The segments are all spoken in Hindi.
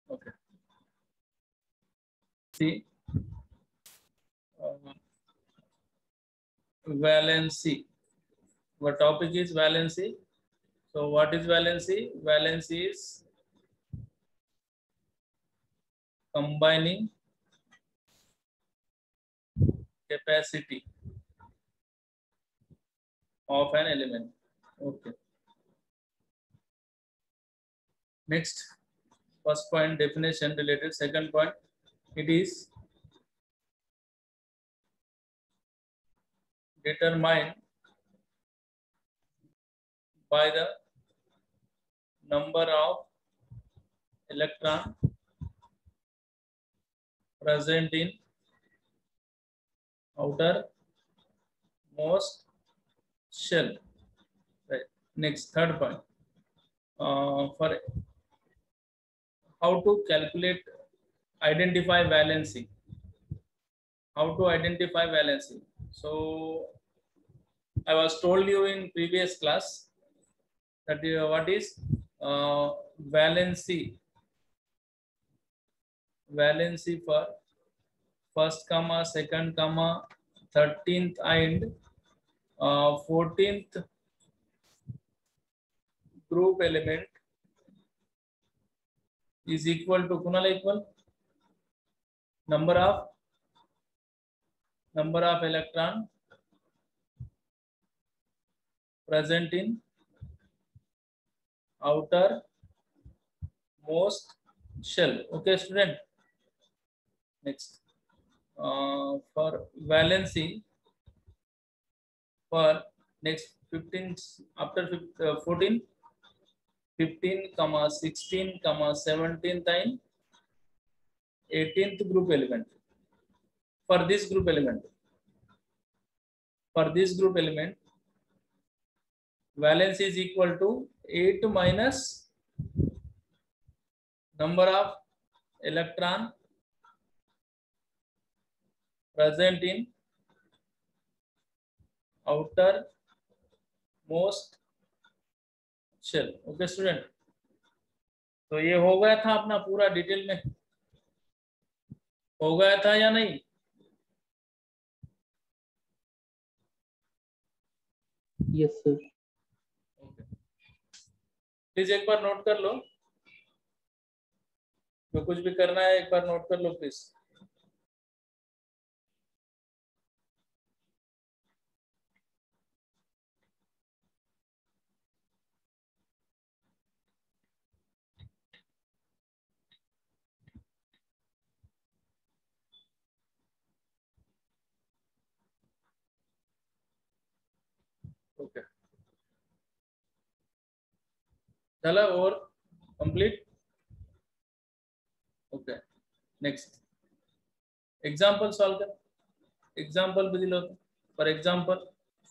Okay. See, valency. Our topic is valency. So what is valency? Valency is combining capacity of an element. Okay. Next, first point definition related. Second point, it is determined by the number of electron present in outermost shell. Right. Next, third point. For how to calculate, identify valency. How to identify valency? So I was told you in previous class that what is valency? Valency for first comma, second comma, 13th and 14th group element is equal to kunal equal number of electron present in outer most shell. Okay, student. Next, for valency for next 15 after 14, 15, 16, 17th and 18th group element. For this group element, valence is equal to 8 minus number of electron present in outer most shell. Okay student, तो ये हो गया था अपना पूरा डिटेल में, हो गया था या नहीं? Yes sir. प्लीज एक बार नोट कर लो, जो कुछ भी करना है एक बार नोट कर लो प्लीज। ओके, चला और complete. Okay, next example solve कर, एग्जांपल भी दिलो। For example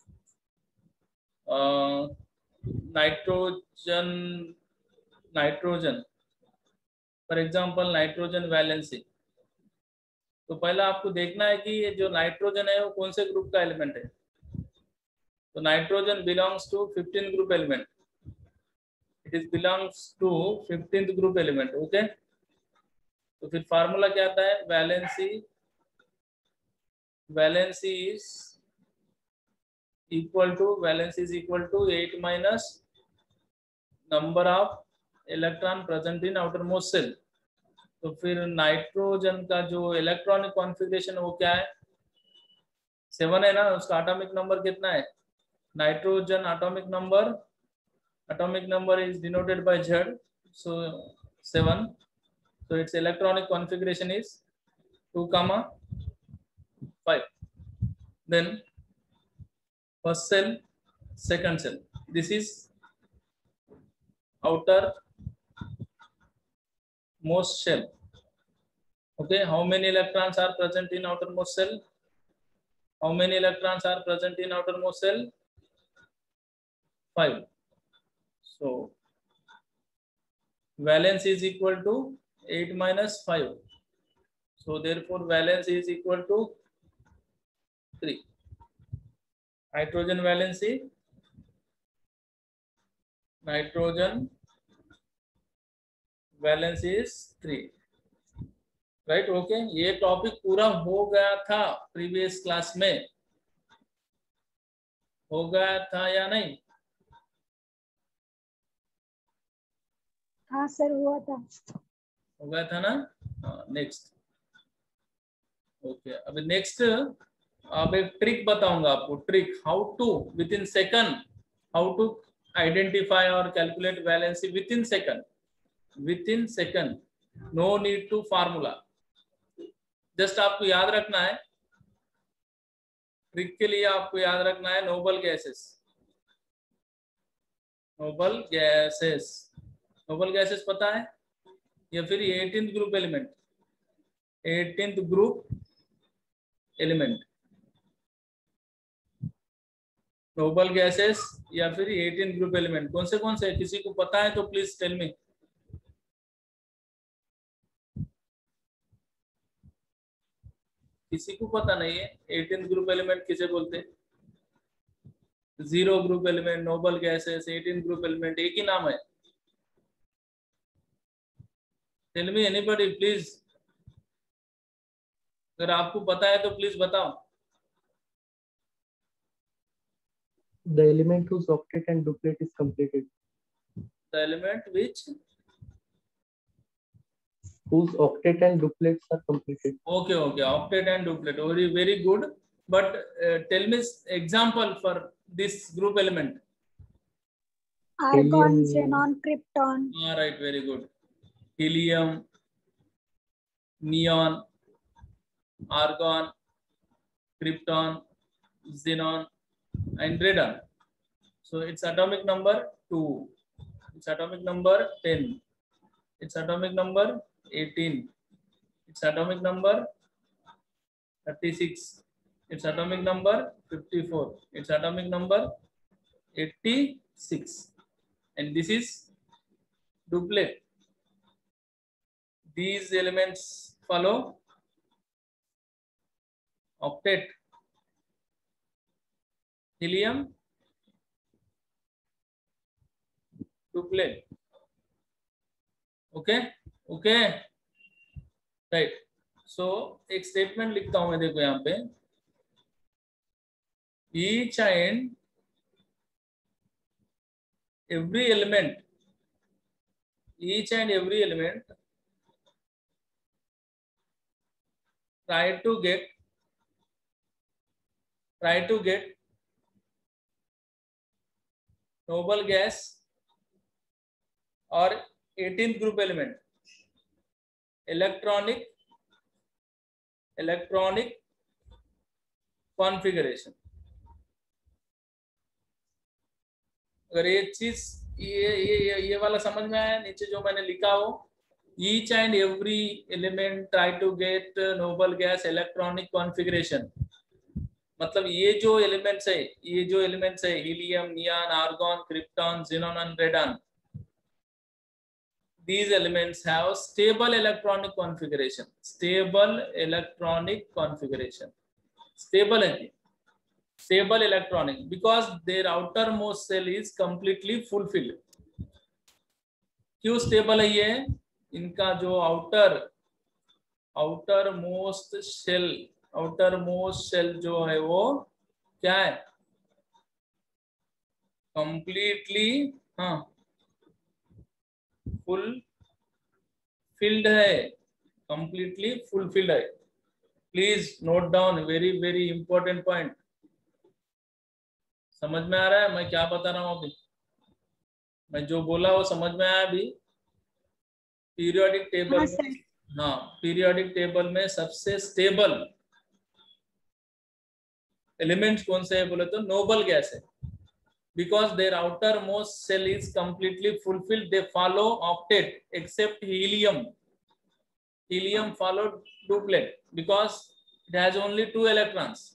nitrogen for example nitrogen valency. तो पहला आपको देखना है कि ये जो नाइट्रोजन है वो कौन से ग्रुप का एलिमेंट है। तो nitrogen belongs to 15th group element, it is belongs to 15th group element. Okay, तो फिर फार्मूला क्या आता है? Valency is equal to 8 minus number of electron present in outer most shell. तो फिर नाइट्रोजन का जो इलेक्ट्रॉनिक कॉन्फ़िगरेशन वो क्या है? 7 है ना, उसका एटॉमिक नंबर कितना है? Nitrogen atomic number is denoted by Z, so 7. So its electronic configuration is 2, 5. Then first cell, second cell. This is outer most shell. Okay, how many electrons are present in outermost cell? How many electrons are present in outermost cell? 5. So valence is equal to 8 minus 5. So therefore valence is equal to 3. Nitrogen valency, valence is 3, right. Okay, ये टॉपिक पूरा हो गया था प्रीवियस क्लास में, हो गया था या नहीं? हाँ सर, हुआ था। हो गया था ना? हाँ, नेक्स्ट। ओके, अभी नेक्स्ट अब एक ट्रिक बताऊंगा आपको, trick how to within second, how to identify और calculate valency within second, within second, no need to formula. Just आपको याद रखना है, ट्रिक के लिए आपको याद रखना है noble gases, noble gases, noble gases पता है, या फिर 18th group element, 18th group element, noble gases या फिर 18th ग्रुप एलिमेंट, कौन से किसी को पता है तो प्लीज टेल मी। किसी को पता नहीं है 18th ग्रुप एलिमेंट किसे बोलते हैं? Zero group element, noble gases, 18th group element, एक ही नाम है। टेल मी एनीबॉडी प्लीज, अगर आपको पता है तो प्लीज बताओ। The element whose octet and duplet is completed. The element which Whose octet and duplets are completed. okay, octet and duplet, very good, but tell me example for this group element. Argon, Helium. xenon, krypton. All right, very good. Helium, neon, argon, krypton, xenon, and radon. So its atomic number 2, its atomic number 10, its atomic number 18, its atomic number 36, its atomic number 54, its atomic number 86, and this is duplet. These elements follow octet, helium, duplet. Okay okay, right. So एक स्टेटमेंट लिखता हूं मैं, देखो यहाँ पे, each and every element, each and every element try to get noble gas or 18th group element electronic configuration। अगर ये चीज ये वाला समझ में आया, नीचे जो मैंने लिखा हो, each and every element try to get noble gas electronic configuration, मतलब ये जो एलिमेंट्स है, helium, neon, argon, krypton, xenon and radon, these elements have stable electronic configuration, stable electronic, because their outermost shell is completely fulfilled। क्यों स्टेबल है ये? इनका जो outermost shell जो है वो क्या है? completely fulfilled है, completely fulfilled है। Please note down, very important point. समझ में आ रहा है मैं क्या बता रहा हूँ अभी? मैं जो बोला वो समझ में आया अभी? पीरियोडिक टेबल, हाँ, पीरियोडिक टेबल में सबसे स्टेबल एलिमेंट्स कौन से है बोले तो नोबल गैस है, because their outermost shell is completely fulfilled, they follow octet except helium followed duplet because it has only 2 electrons।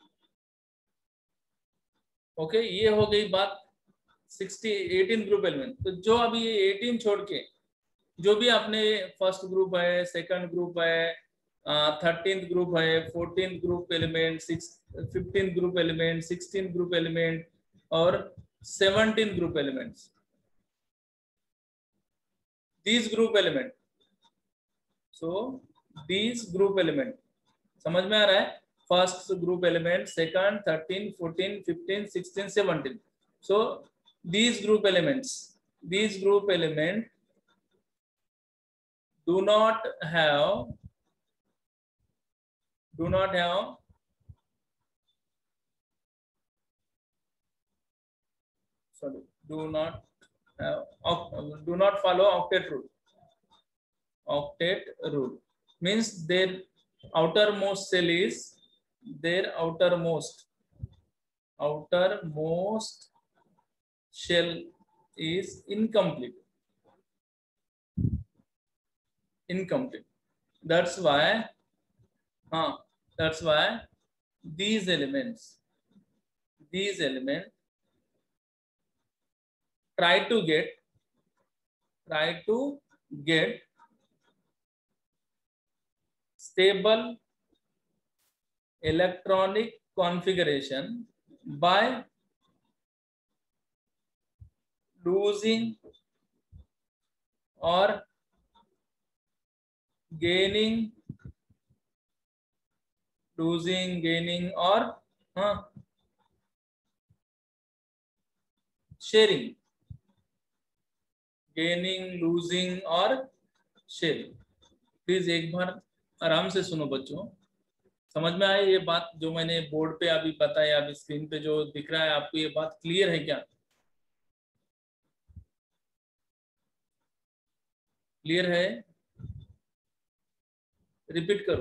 Okay, ये हो गई बात 18 ग्रुप एलिमेंट। तो जो अभी ये 18 छोड़ के जो भी अपने फर्स्ट ग्रुप है, सेकंड ग्रुप है, 13th ग्रुप है, 14th group element, 15th group element, 16th group element और 17th group elements, these group element. So these group element, समझ में आ रहा है? First group element, second, 13, 14, 15, 16, 17. So these group elements do not have sorry, do not follow octet rule. Octet rule means their outermost shell is outermost shell is incomplete. That's why these elements try to get stable electronic configuration by losing or gaining or sharing. Gaining, losing और sharing. प्लीज एक बार आराम से सुनो बच्चों, समझ में आए ये बात जो मैंने बोर्ड पे अभी बताया, अभी स्क्रीन पे जो दिख रहा है आपको, ये बात क्लियर है क्या? क्लियर है? रिपीट करो,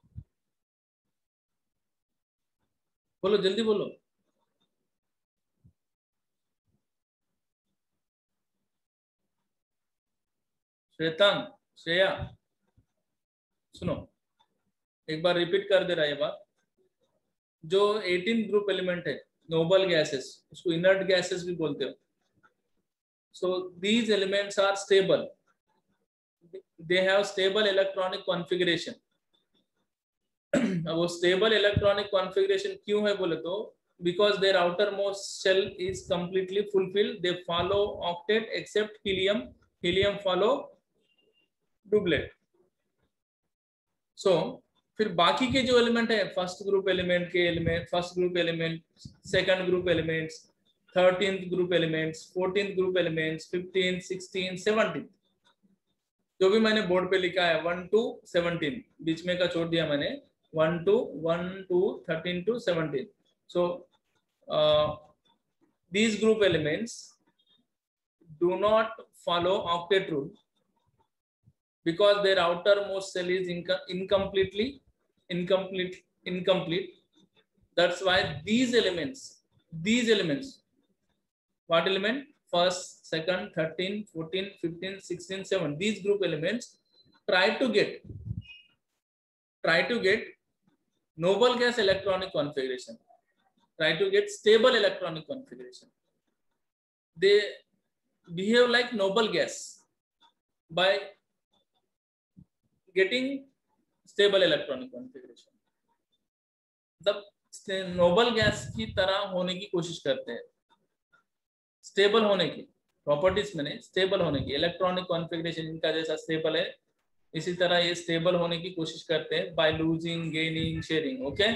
बोलो जल्दी बोलो। श्रेया सुनो, एक बार रिपीट कर दे रहा है ये बात। जो 18 ग्रुप एलिमेंट है नोबल गैसेस, उसको इनर्ट गैसेस भी बोलते हो। So these elements are stable, they have stable electronic configuration. वो स्टेबल इलेक्ट्रॉनिक कॉन्फ़िगरेशन क्यों है बोले तो because their outermost shell is completely fulfilled, they follow octet except helium follow doublet. So फिर बाकी के जो एलिमेंट है, first group element, second group elements, 13th group elements, 14th group elements, 15, 16, 17, जो भी मैंने बोर्ड पे लिखा है 1 to 17, बीच में का छोड़ दिया मैंने, 1 to 13 to 17. So these group elements do not follow octet rule because their outermost shell is incomplete. That's why these elements, what element? First, second, 13, 14, 15, 16, 17, these group elements try to get noble gas electronic configuration, try to get stable electronic configuration. They behave like noble gas by getting stable electronic configuration. तब नोबल गैस की तरह होने की कोशिश करते हैं, स्टेबल होने की प्रॉपर्टीज में नहीं, स्टेबल होने की, इलेक्ट्रॉनिक कॉन्फ़िगरेशन इनका जैसा स्टेबल है, इसी तरह ये स्टेबल होने की कोशिश करते हैं by losing, gaining, sharing. Okay,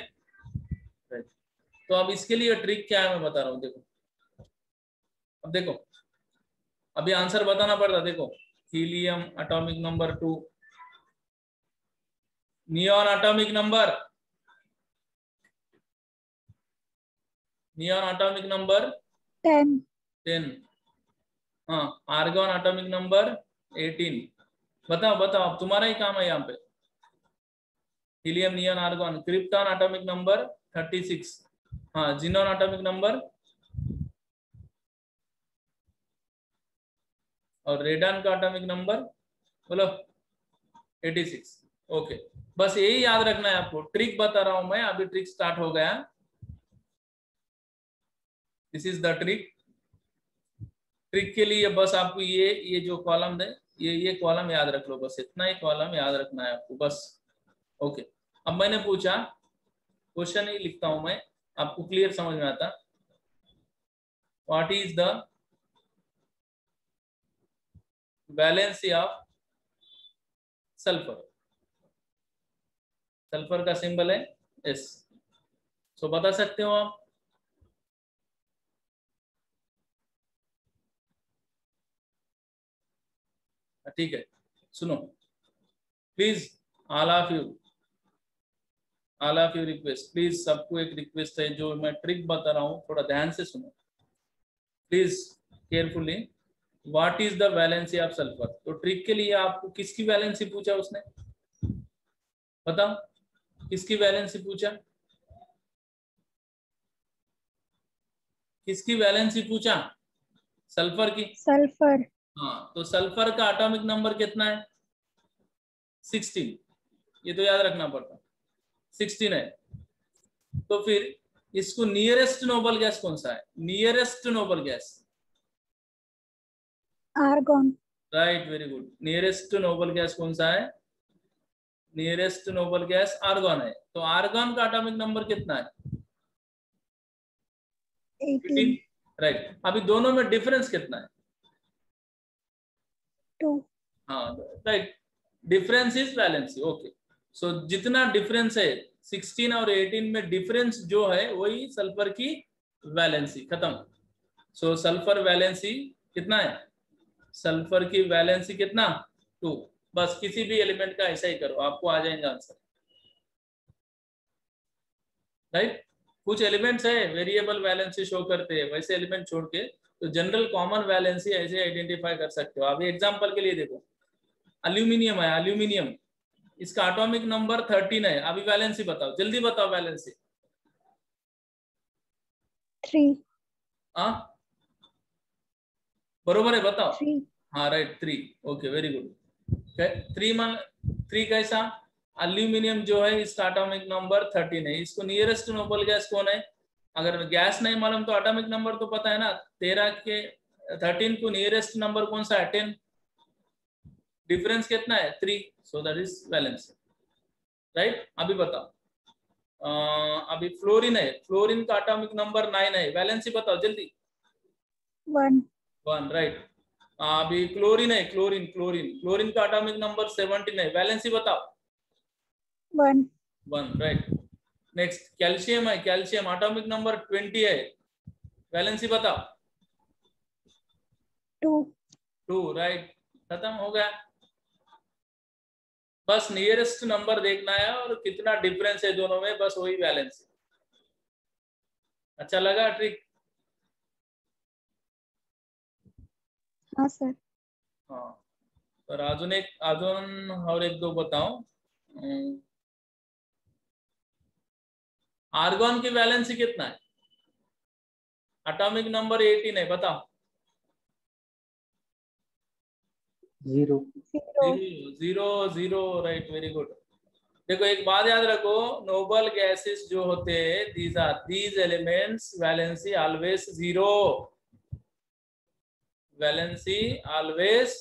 तो अब इसके लिए ट्रिक क्या है मैं बता रहा हूँ। देखो, अब देखो, अभी आंसर बताना पड़ता। देखो, helium atomic number 2, neon atomic number 10, हाँ, आर्गॉन एटॉमिक नंबर 18। बताओ अब तुम्हारा ही काम है यहाँ पे। Helium, neon, argon. Krypton atomic number 36, हाँ, जिनॉन एटॉमिक नंबर, और रेडॉन का एटॉमिक नंबर बोलो 86। ओके, बस यही याद रखना है आपको। ट्रिक बता रहा हूं मैं, अभी ट्रिक स्टार्ट हो गया। This is the trick. Trick के लिए बस आपको ये जो कॉलम है, ये कॉलम याद रख लो, बस इतना ही कॉलम याद रखना है आपको बस। ओके, अब मैंने पूछा, क्वेश्चन ही लिखता हूं मैं, आपको क्लियर समझ में आता। What is the valency of sulphur. Sulphur का सिंबल है एस। सो बता सकते हो आप? ठीक है, सुनो please, all of you request, please सबको एक रिक्वेस्ट है, जो मैं ट्रिक बता रहा हूँ थोड़ा ध्यान से सुनो please, carefully. What is the valency of sulphur? तो ट्रिक के लिए आपको किसकी वैलेंसी पूछा उसने, बताओ, किसकी वैलेंसी पूछा? किसकी वैलेंसी पूछा? सल्फर की। सल्फर। हाँ, तो सल्फर का एटॉमिक नंबर कितना है? 16। ये तो याद रखना पड़ता, 16 है। तो फिर इसको नियरेस्ट नोबल गैस कौन सा है? Nearest noble gas argon. Right, very good. Nearest noble gas कौन सा है? नियरेस्ट नोबल गैस आर्गन है। तो आर्गन का एटॉमिक नंबर कितना है? 18। राइट। अभी दोनों में डिफरेंस कितना है? 2। हाँ right, difference is valency. Okay, so जितना डिफरेंस है 16 और 18 में, डिफरेंस जो है वही सल्फर की वैलेंसी। खत्म। सो सल्फर वैलेंसी कितना है? सल्फर की वैलेंसी कितना? 2। बस किसी भी एलिमेंट का ऐसा ही करो, आपको आ जाएंगे आंसर। राइट, कुछ एलिमेंट्स है वेरिएबल वैलेंसी शो करते हैं, वैसे एलिमेंट छोड़ के तो जनरल कॉमन वैलेंसी ऐसे आइडेंटिफाई कर सकते हो। अभी एग्जांपल के लिए देखो, एल्यूमिनियम है, एल्यूमिनियम, इसका एटॉमिक नंबर 13 है। अभी वैलेंसी बताओ, जल्दी बताओ वैलेंसी। 3। हाँ बरोबर है, बताओ। 3। हाँ राइट, 3। Okay, very good. 3 कैसा? एल्यूमिनियम जो है इसका एटॉमिक नंबर 13 है। इसको नियरेस्ट नोबल गैस कौन है? अगर गैस नहीं मालूम तो एटॉमिक नंबर तो पता है ना। 13 के 13 को नियरेस्ट नंबर कौन सा है? 10। डिफरेंस कितना है? 3। So that is valency. Right, अभी बताओ। अभी फ्लोरीन है, फ्लोरीन का एटॉमिक नंबर 9 है। वैलेंसी बताओ जल्दी। 1। 1 राइट। अभी क्लोरीन है, क्लोरीन क्लोरीन क्लोरीन का एटॉमिक नंबर 17 है। वैलेंसी बताओ। 1। 1 राइट। नेक्स्ट कैल्शियम है, कैल्शियम एटॉमिक नंबर 20 है। वैलेंसी बताओ। 2। 2 राइट। खत्म हो गया। बस नियरेस्ट नंबर देखना है और कितना डिफरेंस है दोनों में, बस वही वैलेंसी। अच्छा लगा ट्रिक? हाँ सर। हाँ, पर अजून और एक दो बताओ। आर्गन की वैलेंसी कितना है? एटॉमिक नंबर 18 है, बताओ। 0। 0 0 राइट, वेरी गुड। देखो एक बात याद रखो, नोबल गैसेस जो होते हैं, these elements valency always 0। Valency always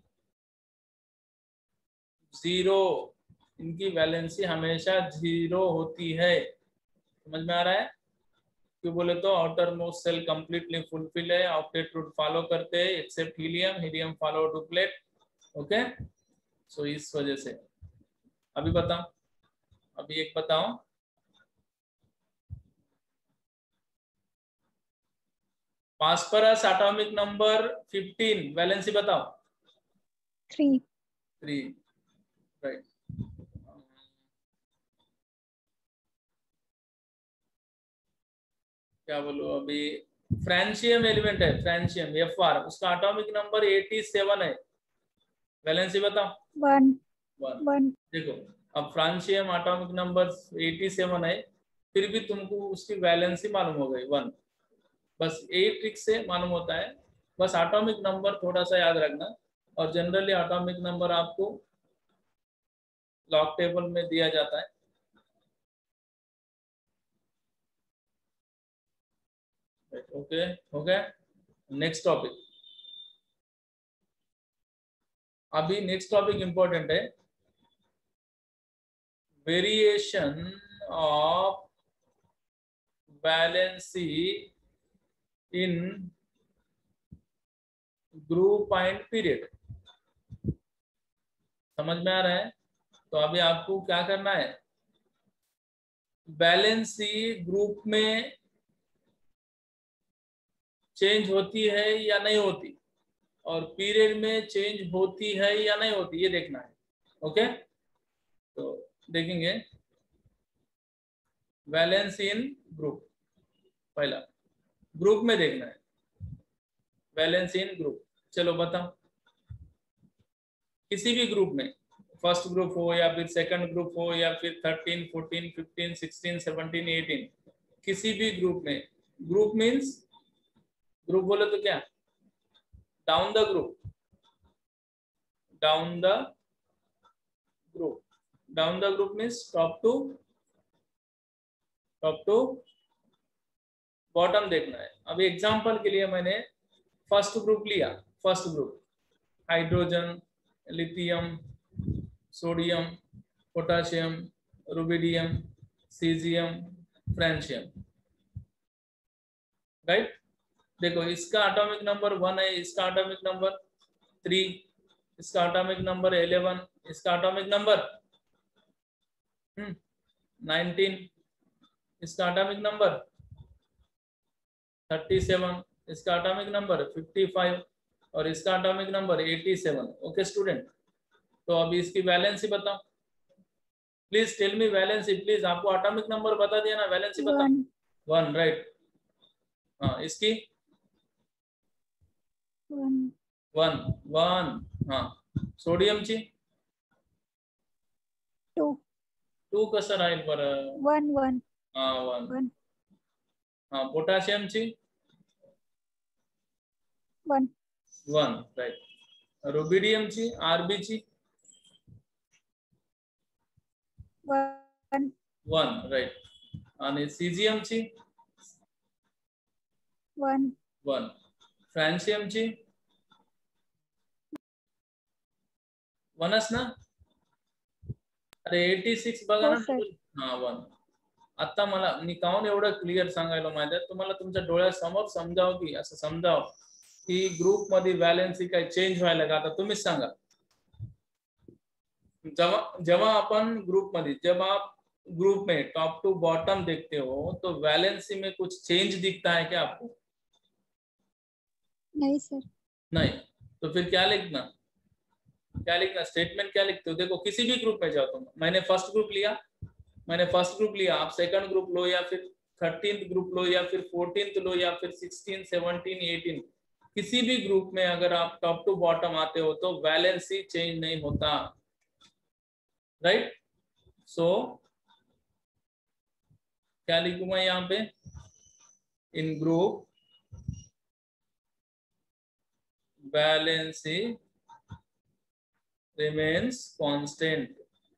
0। इनकी वैलेंसी हमेशा 0 होती है। समझ में आ रहा है? क्यों बोले तो outer most shell completely fulfil है, ऑक्टेट रूट फॉलो करते हैं except helium, helium follow duplet. Okay, so इस वजह से। अभी बताओ, अभी एक बताओ। फास्फोरस एटॉमिक नंबर 15, वैलेंसी बताओ। 3। 3 राइट। क्या बोलो अभी? फ्रांसियम एलिमेंट है, फ्रांसियम Fr, उसका एटॉमिक नंबर 87 है। वैलेंसी बताओ। 1। 1। देखो अब फ्रांसियम एटॉमिक नंबर 87 है, फिर भी तुमको उसकी वैलेंसी मालूम हो गई 1। बस एक ट्रिक से मालूम होता है। बस एटॉमिक नंबर थोड़ा सा याद रखना, और जनरली एटॉमिक नंबर आपको लॉग टेबल में दिया जाता है। ओके, हो गया। नेक्स्ट टॉपिक, अभी नेक्स्ट टॉपिक इंपॉर्टेंट है। Variation of valency in group and period. समझ में आ रहा है? तो अभी आपको क्या करना है, वैलेंसी ग्रुप में चेंज होती है या नहीं होती, और पीरियड में चेंज होती है या नहीं होती, ये देखना है। ओके, तो देखेंगे वैलेंस इन ग्रुप, पहला ग्रुप में देखना है वैलेंस इन ग्रुप। चलो बताओ, किसी भी ग्रुप में, फर्स्ट ग्रुप हो या फिर सेकंड ग्रुप हो या फिर 13, 14, 15, 16, 17, 18, किसी भी ग्रुप में, ग्रुप मीन्स, ग्रुप बोले तो क्या, down the group, down the group, down the group means top to bottom देखना है। अभी एग्जांपल के लिए मैंने फर्स्ट ग्रुप लिया, first group hydrogen, lithium, sodium, potassium, rubidium, caesium, francium, right. देखो इसका एटॉमिक नंबर 1 है, इसका एटॉमिक नंबर 3, इसका एटॉमिक नंबर 11, इसका एटॉमिक नंबर 19, इसका एटॉमिक नंबर 37, इसका एटॉमिक नंबर 55 और इसका एटॉमिक नंबर 87। ओके स्टूडेंट, तो अभी इसकी वैलेंसी बताओ, please tell me valency, please. आपको एटॉमिक नंबर बता दिया ना, वैलेंसी बताओ। 1, राइट। हाँ, इसकी 1 हाँ, सोडियम ची 2 कसं राहील बरं? 1 हाँ 1 हाँ, पोटॅशियम ची 1 राइट, रुबिडियम ची, आरबी ची 1 राइट, आणि सीजियम ची 1, फ्रॅन्शियम ची 1च ना? अरे 86 बघा ना, हा 1। आता मला मी काहून एवढं क्लिअर सांगायला माहिती आहे तुम्हाला, तुमच्या डोळ्यासमोर समजाव की असं समजाव की ग्रुप मध्ये वैलेंसी काय चेंज व्हायला का? आता तुम्हीच सांगा, जेव्हा अपन ग्रुप मध्ये, जब आप ग्रुप में टॉप टू बॉटम देखते हो तो वैलेंसी में कुछ चेंज दिखता है क्या आपको? नहीं सर। नहीं, तो फिर क्या लिखना, क्या लिखना, स्टेटमेंट क्या लिखते हो? देखो किसी भी ग्रुप में जाओ तुम, मैंने फर्स्ट ग्रुप लिया, आप सेकंड ग्रुप लो या फिर 13th ग्रुप लो या फिर 14th लो या फिर 16, 17, 18, किसी भी ग्रुप में अगर आप टॉप टू बॉटम आते हो तो वैलेंसी चेंज नहीं होता, राइट। सो क्या लिखूंगा यहाँ पे, in group valency remains constant,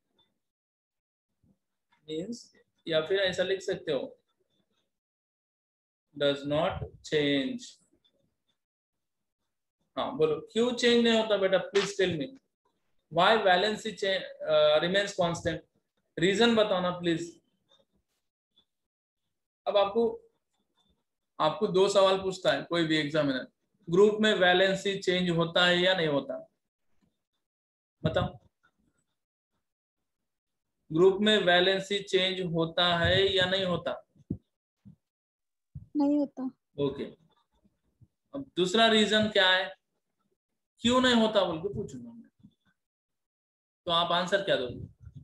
means, या फिर ऐसा लिख सकते हो डज नॉट चेंज। हाँ बोलो, क्यों चेंज नहीं होता बेटा, please tell me why valency remains constant, reason बताओ ना प्लीज। अब आपको 2 सवाल पूछता है कोई भी एग्जामिनर, ग्रुप में वैलेंसी चेंज होता है या नहीं होता, बताओ। ग्रुप में वैलेंसी चेंज होता है या नहीं होता? नहीं होता। ओके, अब दूसरा रीजन क्या है, क्यों नहीं होता बोल के पूछूंगा मैं, तो आप आंसर क्या दोगे?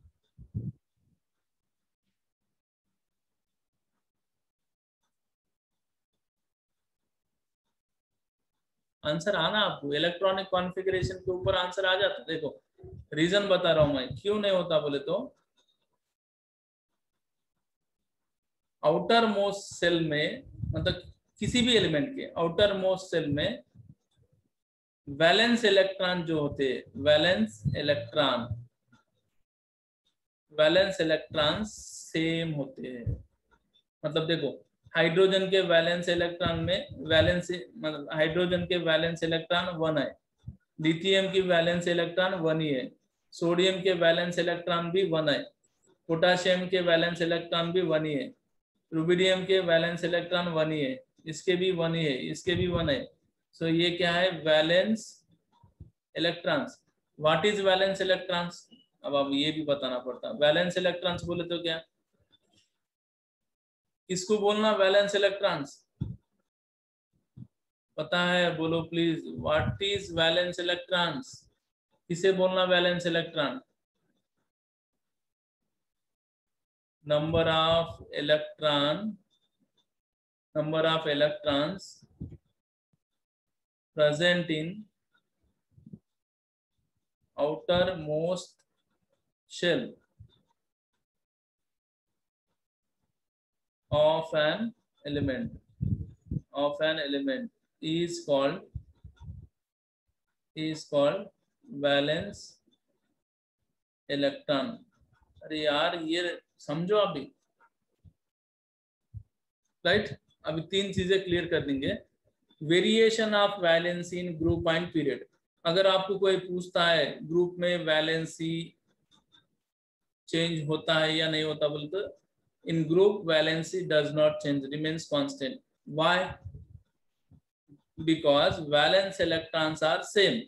आंसर आना आपको, इलेक्ट्रॉनिक कॉन्फ़िगरेशन के ऊपर आंसर आ जाता। देखो रीजन बता रहा हूं मैं, क्यों नहीं होता बोले तो, आउटर मोस्ट सेल में, मतलब किसी भी एलिमेंट के आउटर मोस्ट सेल में वैलेंस इलेक्ट्रॉन जो होते हैं, वैलेंस इलेक्ट्रॉन सेम होते हैं। मतलब देखो हाइड्रोजन के वैलेंस इलेक्ट्रॉन में मतलब हाइड्रोजन के वैलेंस इलेक्ट्रॉन 1 है, लिथियम की वैलेंस इलेक्ट्रॉन 1 ही है, सोडियम के वैलेंस इलेक्ट्रॉन भी 1 है, पोटाशियम के वैलेंस इलेक्ट्रॉन भी 1 ही है, रुबिडियम के वैलेंस इलेक्ट्रॉन 1 ही है, इसके भी 1 ही है, इसके भी 1 है। सो ये क्या है, valence electrons. What is valence electrons? अब ये भी बताना पड़ता है। वैलेंस इलेक्ट्रॉन्स बोले तो क्या, किसको बोलना वैलेंस इलेक्ट्रॉन्स? पता है बोलो please, what is valence electrons? किसे बोलना valence electron? Number of electrons present in outermost shell of an element is called valence electron. अरे यार ये समझो अभी, राइट? अभी 3 चीजें क्लियर कर देंगे। Variation of valency in group and period. अगर आपको कोई पूछता है ग्रुप में वैलेंसी चेंज होता है या नहीं होता, बोले तो in group valency does not change, remains constant. Why? Because valence electrons are same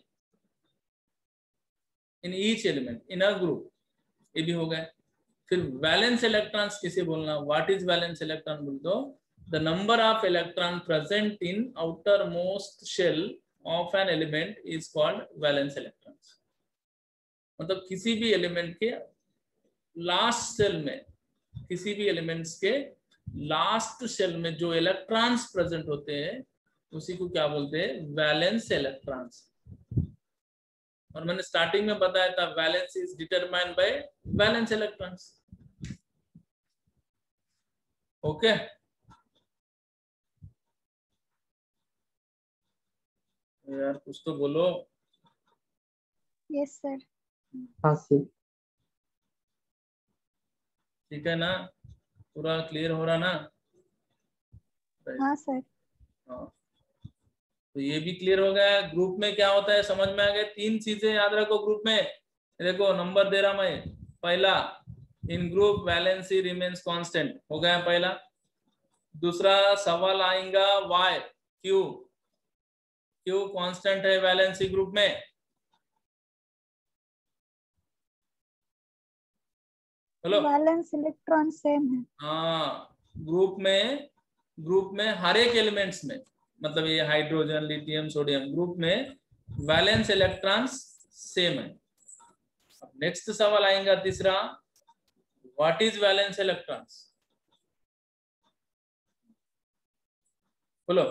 in each element in a group. ये भी हो गया। फिर वैलेंस इलेक्ट्रॉन्स किसे बोलना? What is valence electron? बोल दो the number of electron present in outer most shell of an element is called valence electrons. मतलब किसी भी एलिमेंट के लास्ट शेल में, किसी भी एलिमेंट्स के लास्ट शेल में जो इलेक्ट्रॉन्स प्रेजेंट होते हैं उसी को क्या बोलते हैं? Valence electrons. और मैंने स्टार्टिंग में बताया था valence is determined by valence electrons. Okay, यार कुछ तो बोलो। Yes sir. हाँ सर। ठीक है ना? पूरा क्लियर हो रहा ना? हाँ सर। हाँ, तो ये भी क्लियर हो गया। ग्रुप में क्या होता है समझ में आ गया। 3 चीजें याद रखो ग्रुप में। देखो नंबर दे रहा मैं। पहला, in group valency remains constant, हो गया पहला। दूसरा सवाल आएगा वाई, क्यों कांस्टेंट है वैलेंसी ग्रुप में? हेलो, वैलेंस इलेक्ट्रॉन सेम है। हाँ, ग्रुप में हर एक एलिमेंट्स में, मतलब ये हाइड्रोजन, लिथियम, सोडियम, ग्रुप में वैलेंस इलेक्ट्रॉन्स सेम है। अब नेक्स्ट सवाल आएगा तीसरा, व्हाट इज वैलेंस इलेक्ट्रॉन्स? बोलो।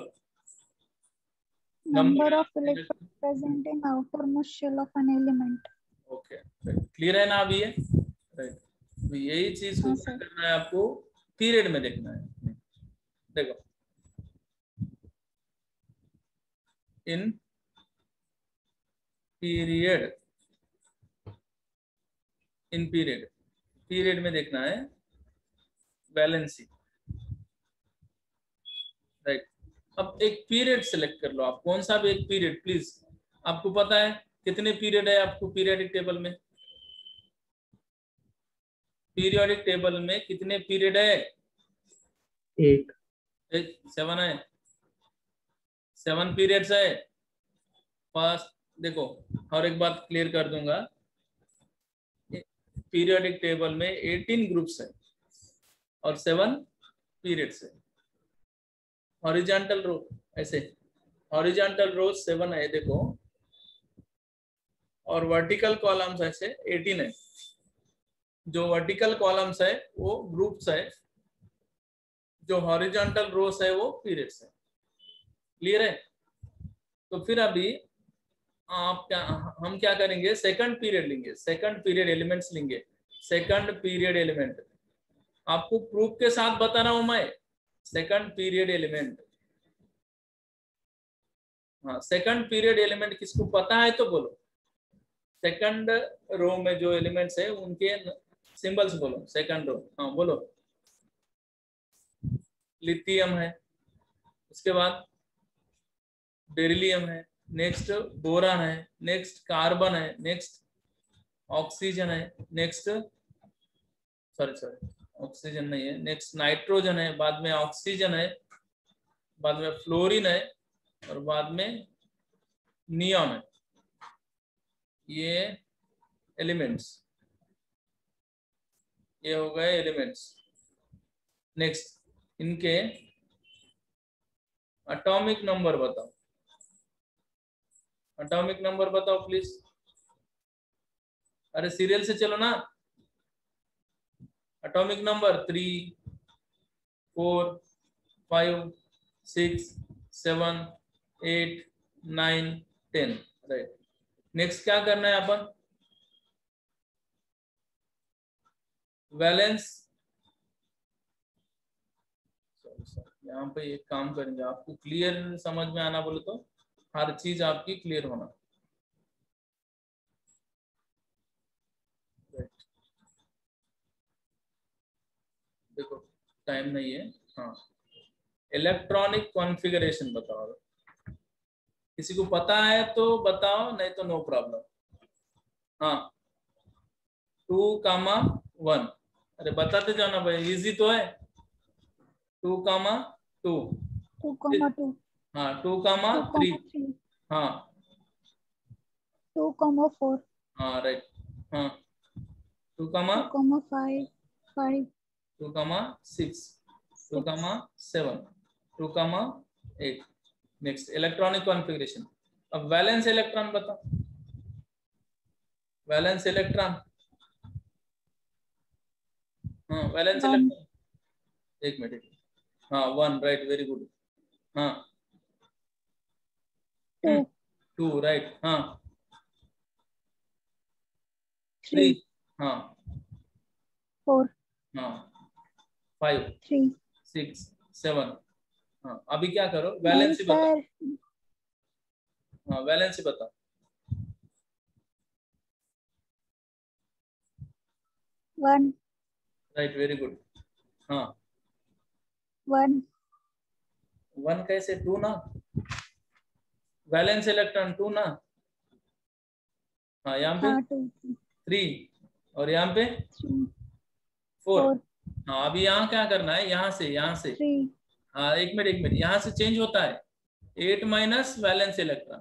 Number of electron present in outermost shell of an element. Okay, clear है ना अभी ये? राइट, यही चीज को क्या करना है आपको? पीरियड में देखना है। देखो, इन पीरियड में देखना है वैलेंसी, राइट। अब एक पीरियड सेलेक्ट कर लो आप, कौन सा भी एक पीरियड प्लीज। आपको पता है कितने पीरियड है आपको पीरियडिक टेबल में? पीरियडिक टेबल में कितने पीरियड है? 8। 7 है। 7 पीरियड्स है। फर्स्ट देखो, और एक बात क्लियर कर दूंगा, पीरियडिक टेबल में 18 ग्रुप्स है और 7 पीरियड्स है। हॉरिजॉन्टल रो ऐसे, हॉरिजॉन्टल रो 7 है देखो, और वर्टिकल कॉलम्स ऐसे 18 है। जो वर्टिकल कॉलम्स है वो ग्रुप्स है, जो हॉरिजॉन्टल रोस है वो पीरियड्स है। क्लियर है? तो फिर अभी हम क्या करेंगे? सेकंड पीरियड लेंगे, सेकंड पीरियड एलिमेंट्स लेंगे। सेकंड पीरियड एलिमेंट आपको प्रूफ के साथ बता रहा हूं मैं। सेकंड पीरियड एलिमेंट, हाँ, सेकंड पीरियड एलिमेंट किसको पता है तो बोलो। सेकंड रो में जो एलिमेंट्स है उनके सिंबल्स बोलो। सेकंड रो, हाँ बोलो। लिथियम है, उसके बाद बेरिलियम है, नेक्स्ट बोरान है, नेक्स्ट कार्बन है, नेक्स्ट ऑक्सीजन है, नेक्स्ट सॉरी ऑक्सीजन नहीं है, नेक्स्ट नाइट्रोजन है, बाद में ऑक्सीजन है, बाद में फ्लोरीन है, और बाद में नियॉन है। ये एलिमेंट्स, ये हो गए एलिमेंट्स। नेक्स्ट इनके एटॉमिक नंबर बताओ, एटॉमिक नंबर बताओ प्लीज। अरे सीरियल से चलो ना। Atomic number 3, 4, 5, 6, 7, 8, 9, 10। राइट, नेक्स्ट क्या करना है अपन, वैलेंस। यहाँ पे एक काम करेंगे, आपको क्लियर समझ में आना बोले तो हर चीज आपकी क्लियर होना। देखो टाइम नहीं है। हाँ, इलेक्ट्रॉनिक कॉन्फ़िगरेशन बताओ, किसी को पता है तो बताओ, नहीं तो नो प्रॉब्लम। हाँ 2, 1। अरे बताते जाओ ना भाई, इजी तो है। 2, 2। हाँ 2, 3। हाँ 2, 4। हाँ राइट। हाँ 2, 5, 5। 2, 6, 2, 7, 2, 8। Next electronic configuration. अब वैलेंस इलेक्ट्रॉन बताओ, वैलेंस इलेक्ट्रॉन। हाँ वैलेंस इलेक्ट्रॉन, एक मिनट। हाँ 1, राइट, वेरी गुड। हाँ 2, राइट। हाँ 3। हाँ 4। हाँ 5, 3। 6, 7। हाँ अभी क्या करो, नहीं वैलेंसी बताओ। सर, हाँ वैलेंसी बताओ। 1। Right, very good. हाँ 1। 1 कैसे, 2 ना, वैलेंस इलेक्ट्रॉन 2 ना। हाँ यहाँ पे हाँ 2। 3 और यहाँ पे 3। 4। 4। हाँ अभी यहाँ क्या करना है, यहाँ से 3। हाँ एक मिनट, यहाँ से चेंज होता है 8 माइनस वैलेंस इलेक्ट्रॉन।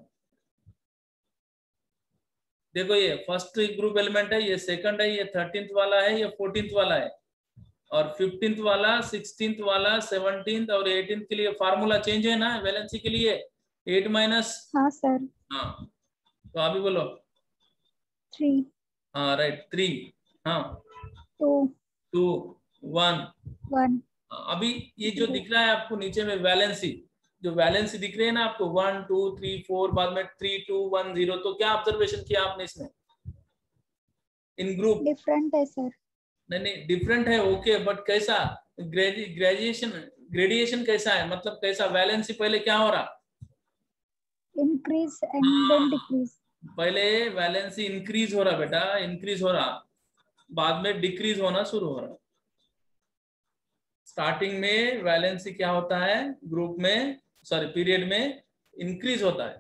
देखो ये फर्स्ट ग्रुप एलिमेंट है, ये सेकंड है, ये 13th वाला है, ये 14th वाला है, और 15th वाला, 16th वाला, 17th और 18th के लिए फार्मूला चेंज है ना वैलेंसी के लिए, 8 माइनस। हाँ सर। हाँ तो अभी बोलो। 3। हाँ राइट 3। हाँ 2। 2, 1। 1। अभी ये जो दिख रहा है आपको नीचे में वैलेंसी, जो वैलेंसी दिख रही है ना आपको 1, 2, 3, 4, बाद में 3, 2, 1, 0, तो क्या ऑब्जर्वेशन किया आपने इसमें इन ग्रुप? डिफरेंट है सर। नहीं डिफरेंट है, ओके, बट कैसा ग्रेजुएशन ग्रेडिएशन कैसा है, मतलब कैसा, वैलेंसी पहले क्या हो रहा, इंक्रीज एंड देन डिक्रीज। पहले वैलेंसी इंक्रीज हो रहा बेटा, इंक्रीज हो रहा, बाद में डिक्रीज होना शुरू हो रहा। स्टार्टिंग में वैलेंसी क्या होता है ग्रुप में, सॉरी पीरियड में इंक्रीज होता है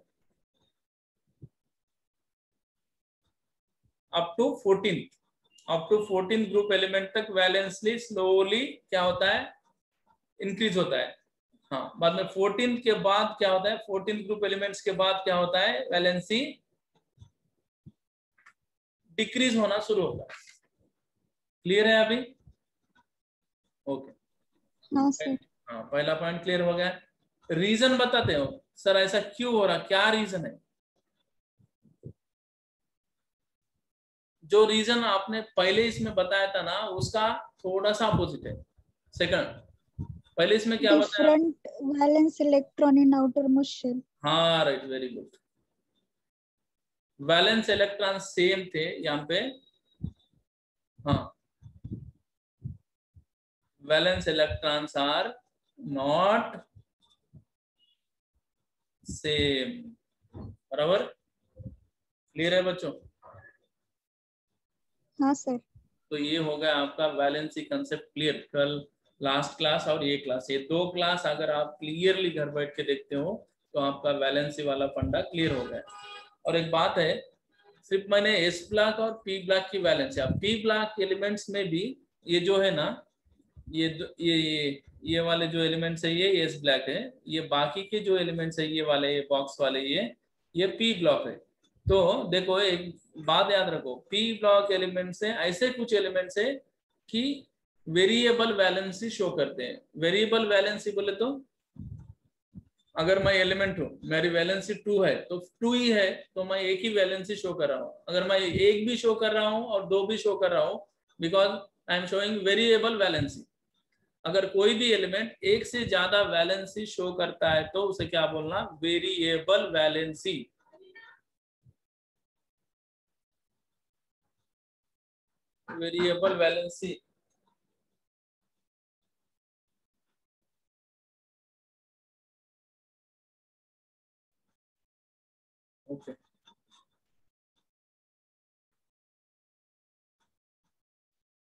अप टू 14 ग्रुप एलिमेंट तक वैलेंसी स्लोली क्या होता है, इंक्रीज होता है। हाँ बाद में 14 के बाद क्या होता है, 14 ग्रुप एलिमेंट्स के बाद क्या होता है, वैलेंसी डिक्रीज होना शुरू होता है। क्लियर है अभी? ओके हाँ सर। हाँ पहला पॉइंट क्लियर हो गया। रीजन बताते हो सर ऐसा क्यों हो रहा, क्या रीजन है? जो रीजन आपने पहले इसमें बताया था ना उसका थोड़ा सा अपोजिट है। सेकंड, पहले इसमें क्या बताया? Different valence electron in outermost shell. हाँ right, very good. Valence electron same थे यहाँ पे। हाँ valence electrons are not same, बराबर? क्लियर है बच्चों? हाँ सर। तो ये हो गया आपका वैलेंसी कंसेप्ट क्लियर। कल लास्ट क्लास और ये क्लास, ये 2 क्लास अगर आप क्लियरली घर बैठ के देखते हो तो आपका वैलेंसी वाला फंडा क्लियर हो गया। और एक बात है, सिर्फ मैंने एस ब्लॉक और पी ब्लॉक की वैलेंसी, अब पी ब्लॉक एलिमेंट्स में भी ये जो है ना, ये वाले जो एलिमेंट्स है ये एस ब्लॉक है, ये बाकी के जो एलिमेंट्स है ये वाले, ये बॉक्स वाले, ये पी ब्लॉक है। तो देखो एक बात याद रखो, पी ब्लॉक एलिमेंट से ऐसे कुछ एलिमेंट्स है कि वेरिएबल वैलेंसी शो करते हैं। वेरिएबल वैलेंसी बोले तो अगर मैं एलिमेंट हूं, मेरी वैलेंसी 2 है तो 2 ही है, तो मैं एक ही वैलेंसी शो कर रहा हूं। अगर मैं एक भी शो कर रहा हूं और 2 भी शो कर रहा हूं, because I am showing variable valency. अगर कोई भी एलिमेंट एक से ज्यादा वैलेंसी शो करता है तो उसे क्या बोलना, variable valency. Variable valency. Okay